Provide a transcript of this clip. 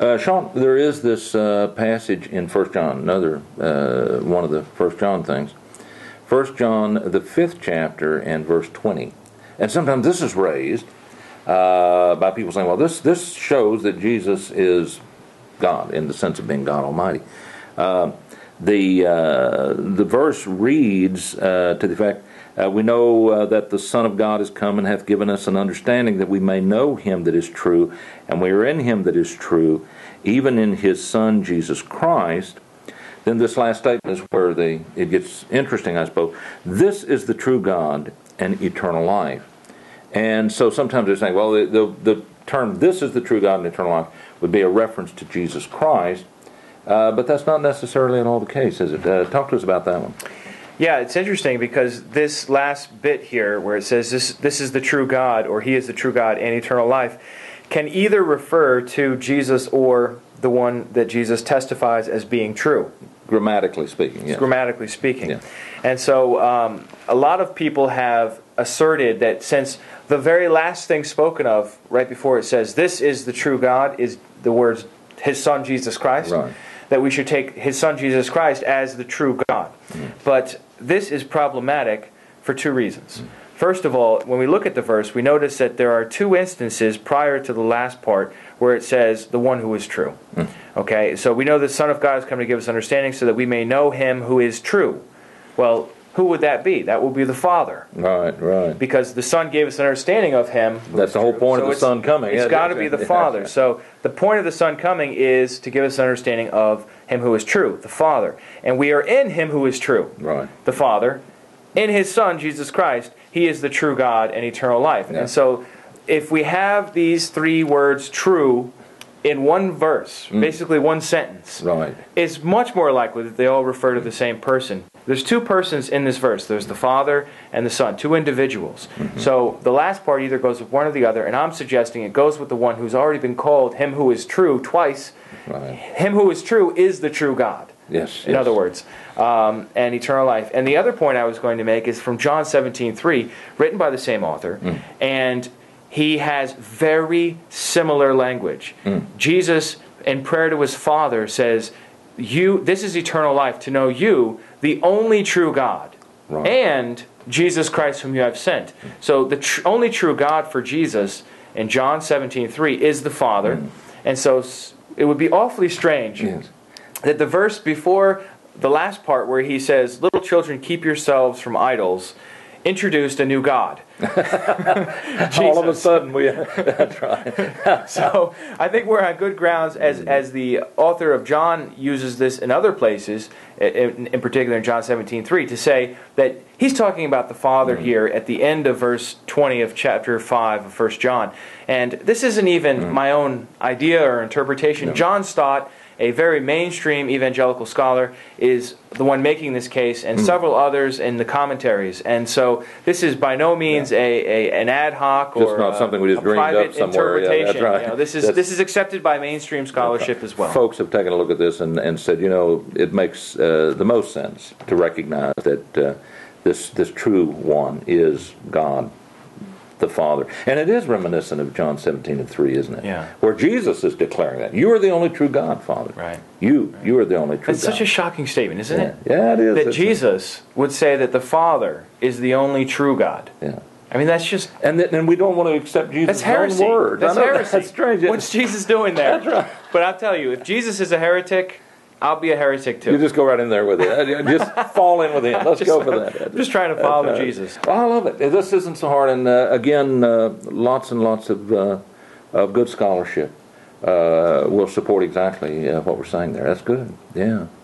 Sean, there is this passage in 1 John, another one of the 1 John things. 1 John, the 5th chapter, and verse 20. And sometimes this is raised by people saying, well, this shows that Jesus is God, in the sense of being God Almighty. The verse reads to the effect, we know that the Son of God is come and hath given us an understanding that we may know him that is true, and we are in him that is true, even in his Son Jesus Christ. Then this last statement is where it gets interesting, I suppose. This is the true God and eternal life. And so sometimes they're saying, well, the term "this is the true God and eternal life" would be a reference to Jesus Christ, but that's not necessarily at all the case, is it? Talk to us about that one. Yeah, it's interesting because this last bit here where it says this is the true God, or he is the true God and eternal life, can either refer to Jesus or the one that Jesus testifies as being true. Grammatically speaking, yes. Grammatically speaking. Yeah. And so a lot of people have asserted that since the very last thing spoken of right before it says this is the true God is the words his Son Jesus Christ, right, that we should take his Son Jesus Christ as the true God. But this is problematic for two reasons. First of all, when we look at the verse, we notice that there are two instances prior to the last part where it says the one who is true. Okay, so we know the Son of God has come to give us understanding so that we may know him who is true. Well, who would that be? That will be the Father. Right. Because the Son gave us an understanding of him. That's the whole point of the Son coming. It's got to be the Father. So the point of the Son coming is to give us an understanding of him who is true, the Father. And we are in him who is true, right, the Father. In his Son, Jesus Christ, he is the true God and eternal life. Yeah. And so if we have these three words true in one verse, basically one sentence, right, it's much more likely that they all refer to the same person. There's two persons in this verse. There's the Father and the Son, two individuals. So the last part either goes with one or the other, and I'm suggesting it goes with the one who's already been called him who is true twice. Right. Him who is true is the true God. Yes. In other words, and eternal life. And the other point I was going to make is from John 17:3, written by the same author, and he has very similar language. Jesus, in prayer to his Father, says, this is eternal life, to know you, the only true God, right, and Jesus Christ whom you have sent. So the only true God for Jesus in John 17:3 is the Father. And so it would be awfully strange that the verse before the last part where he says, little children, keep yourselves from idols, introduced a new God. All of a sudden, that's right. So I think we're on good grounds as the author of John uses this in other places, in particular in John 17:3, to say that he's talking about the Father here at the end of verse 20 of chapter 5 of 1 John. And this isn't even my own idea or interpretation. No. John Stott, a very mainstream evangelical scholar, is the one making this case, and several others in the commentaries. And so this is by no means an ad hoc or not something we just dreamed private up somewhere. interpretation. Yeah, that's right. This is accepted by mainstream scholarship as well. Folks have taken a look at this and said, it makes the most sense to recognize that this true one is God, the Father. And it is reminiscent of John 17:3, isn't it? Yeah. Where Jesus is declaring that. You are the only true God, Father. Right. You are the only true God. It's such a shocking statement, isn't it? Yeah, it is. That Jesus would say that the Father is the only true God. Yeah. I mean, that's just... And we don't want to accept Jesus' heresy. own word. That's heresy. That's strange. What's Jesus doing there? That's right. But I'll tell you, if Jesus is a heretic, I'll be a heretic too. You just go right in there with it. Just fall in with him. Let's go for that. I'm just trying to follow Jesus. Well, I love it. This isn't so hard. And again, lots and lots of good scholarship will support exactly what we're saying there. That's good. Yeah.